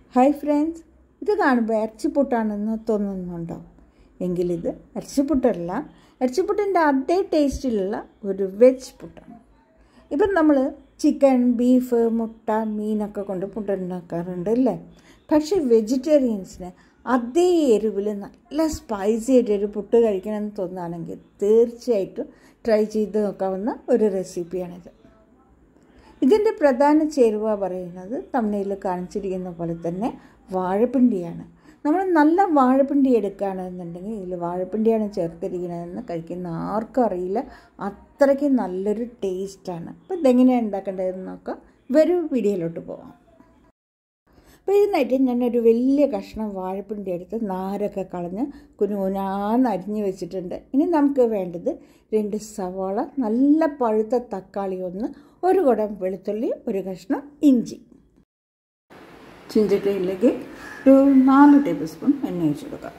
Hi friends, ഇത് കാണുമ്പോൾ ഇറച്ചിപ്പുട്ടാണെന്ന് തോന്നുന്നുണ്ടോ? എങ്കിലിത് ഇറച്ചിപ്പുട്ടല്ല, ഇറച്ചിപ്പുട്ടിൻ്റെ അതേ ടേസ്റ്റിലുള്ള ഒരു വെജ് പുട്ടാണ്. ഇപ്പം നമ്മൾ ചിക്കൻ, ബീഫ്, മുട്ട, മീനൊക്കെ കൊണ്ട് പുട്ടുണ്ടാക്കാറുണ്ട് അല്ലേ? പക്ഷേ വെജിറ്റേറിയൻസിന് അതേ എരിവിൽ നല്ല സ്പൈസി ആയിട്ടൊരു പുട്ട് കഴിക്കണമെന്ന് തോന്നുകയാണെങ്കിൽ തീർച്ചയായിട്ടും ട്രൈ ചെയ്ത് നോക്കാവുന്ന ഒരു റെസിപ്പിയാണിത്. ഇതിൻ്റെ പ്രധാന ചേരുവ പറയുന്നത് തമിഴ്നാട്ടിൽ കാണിച്ചിരിക്കുന്ന പോലെ തന്നെ വാഴപ്പിണ്ടിയാണ്. നമ്മൾ നല്ല വാഴപ്പിണ്ടി എടുക്കുകയാണെന്നുണ്ടെങ്കിൽ ഇതിൽ വാഴപ്പിണ്ടിയാണ് ചേർത്തിരിക്കുന്നതെന്ന് കഴിക്കുന്ന ആർക്കും അറിയില്ല, അത്രയ്ക്ക് നല്ലൊരു ടേസ്റ്റാണ്. അപ്പോൾ ഇതെങ്ങനെയാണ് ഉണ്ടാക്കേണ്ടതെന്ന് നോക്കാം. വരും വീഡിയോയിലോട്ട് പോകാം. അപ്പോൾ ഇതിനായിട്ട് ഞാനൊരു വലിയ കഷ്ണം വാഴപ്പിണ്ടി എടുത്ത് നാരൊക്കെ കളഞ്ഞ് കുനുകുനാന്ന് അരിഞ്ഞ് വെച്ചിട്ടുണ്ട്. ഇനി നമുക്ക് വേണ്ടത് 2 സവാള, നല്ല പഴുത്ത തക്കാളി 1, 1 കുടം വെളുത്തുള്ളി, 1 കഷ്ണം ഇഞ്ചി. ചീഞ്ചട്ടിയിലേക്ക് ഒരു 4 ടേബിൾ സ്പൂൺ എണ്ണ ഒഴിച്ചെടുക്കാം.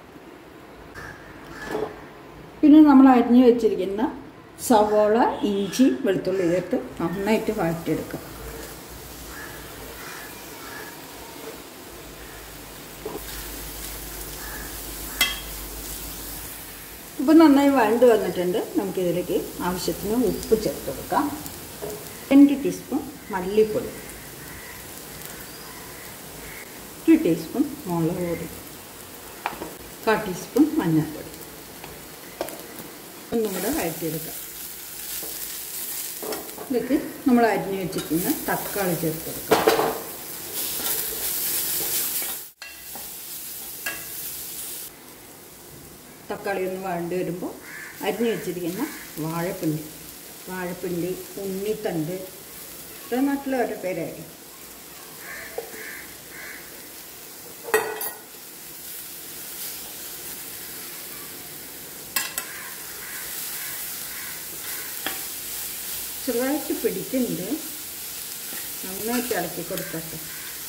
പിന്നെ നമ്മൾ അരിഞ്ഞ് വെച്ചിരിക്കുന്ന സവാള, ഇഞ്ചി, വെളുത്തുള്ളി ചേർത്ത് നന്നായിട്ട് വഴറ്റിയെടുക്കാം. ഇപ്പോൾ നന്നായി വഴണ്ട് വന്നിട്ടുണ്ട്. നമുക്കിതിലേക്ക് ആവശ്യത്തിന് ഉപ്പ് ചേർത്ത് കൊടുക്കാം. 2 ടീസ്പൂൺ മല്ലിപ്പൊടി, 1 ടീസ്പൂൺ മുളക് പൊടി, 1/4 ടീസ്പൂൺ മഞ്ഞൾപ്പൊടി. ഒന്നും കൂടെ വഴറ്റിയെടുക്കാം. ഇതിലേക്ക് നമ്മൾ അരിഞ്ഞ് വെച്ചിരിക്കുന്ന തക്കാളി ചേർത്ത് കൊടുക്കാം. തക്കാളി ഒന്ന് വഴണ്ട് വരുമ്പോൾ അരിഞ്ഞ് വെച്ചിരിക്കുന്ന വാഴപ്പിണ്ടി, ഉണ്ണിത്തണ്ട്, ഇത്ര നാട്ടിലെ ഓരോ പേരായി. ചെറുതായിട്ട് പിടിക്കുന്നുണ്ട്, നന്നായിട്ട് ഇളക്കി കൊടുക്കട്ടെ.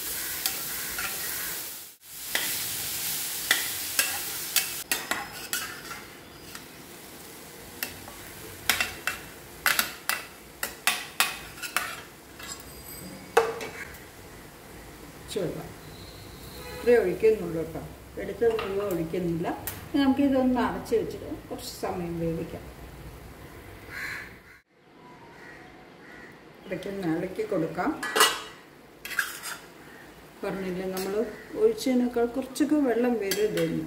ഇത്രേ ഒഴിക്കുന്നുള്ളൂ കേട്ടോ, എടുത്ത് മുഴുവൻ ഒഴിക്കുന്നില്ല. നമുക്കിതൊന്ന് അടച്ച് വെച്ചിട്ട് കുറച്ച് സമയം വേവിക്കാം. ഇളക്കി കൊടുക്കാം. പറഞ്ഞില്ലേ, നമ്മൾ ഒഴിച്ചതിനേക്കാൾ കുറച്ചൊക്കെ വെള്ളം വരും ഇതൊന്നും.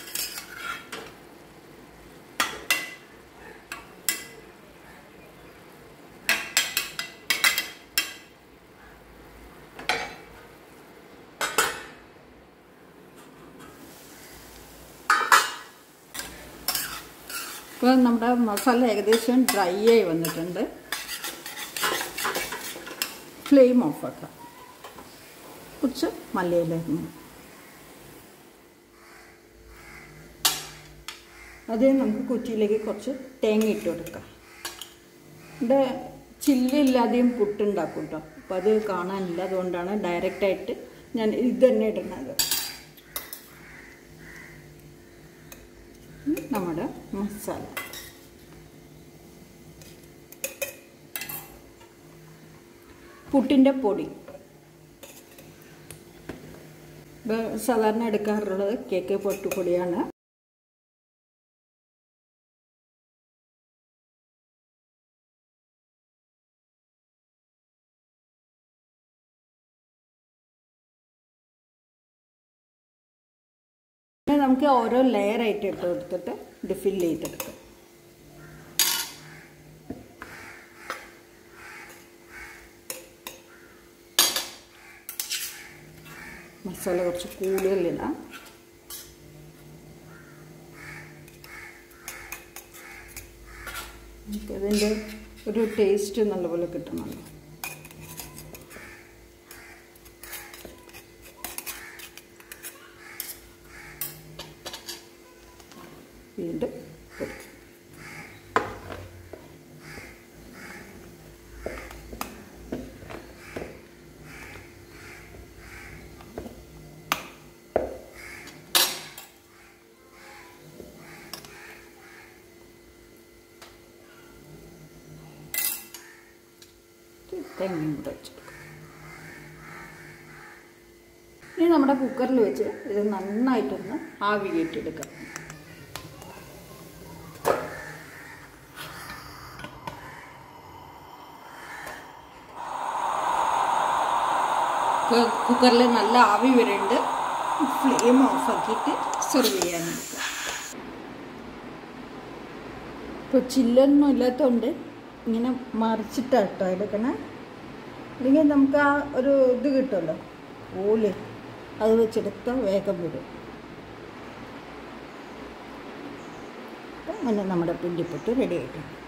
ഇപ്പോൾ നമ്മുടെ മസാല ഏകദേശം ഡ്രൈ ആയി വന്നിട്ടുണ്ട്. ഫ്ലെയിം ഓഫാക്കാം. കുറച്ച് മല്ലിയിലായിരുന്നു അതേ നമുക്ക് കുറ്റിയിലേക്ക് കുറച്ച് തേങ്ങ ഇട്ട് കൊടുക്കാം. ഇവിടെ ചില്ലില്ലാതെയും പുട്ടുണ്ടാക്കും കേട്ടോ, അപ്പോൾ അത് കാണാനില്ല, അതുകൊണ്ടാണ് ഡയറക്റ്റായിട്ട് ഞാൻ ഇത് തന്നെ ഇടുന്നത്. നമ്മുടെ മസാല പുട്ടിൻ്റെ പൊടി സാധാരണ എടുക്കാറുള്ളത് കേക്ക് പൊട്ടുപൊടിയാണ്. നമുക്ക് ഓരോ ലെയറായിട്ട് ഇട്ട് കൊടുത്തിട്ട് ഇത് ഫില്ല് ചെയ്തെടുക്കാം. മസാല കുറച്ച് കൂടുതലിടാം. നമുക്കതിൻ്റെ ഒരു ടേസ്റ്റ് നല്ലപോലെ കിട്ടണമല്ലോ. വീണ്ടും തേങ്ങയും കൂടെ വെച്ചെടുക്കാം. ഇനി നമ്മുടെ കുക്കറിൽ വെച്ച് ഇത് നന്നായിട്ടൊന്ന് ആവി കയറ്റിയെടുക്കാം. കുക്കറിൽ നല്ല ആവി വരുന്നുണ്ട്. ഫ്ലെയിം ഓഫാക്കിയിട്ട് സെർവ് ചെയ്യാൻ നോക്കുക. ഇപ്പോൾ ചില്ലൊന്നും ഇല്ലാത്തതുകൊണ്ട് ഇങ്ങനെ മറിച്ചിട്ടാണ് കേട്ടോ എടുക്കണേ. അല്ലെങ്കിൽ നമുക്ക് ആ ഒരു ഇത് കിട്ടുമല്ലോ, ഓല്, അത് വെച്ചെടുത്താൽ വേഗം വരും. അപ്പം അങ്ങനെ നമ്മുടെ പിണ്ടിപ്പുട്ട് റെഡി ആയിട്ടുണ്ട്.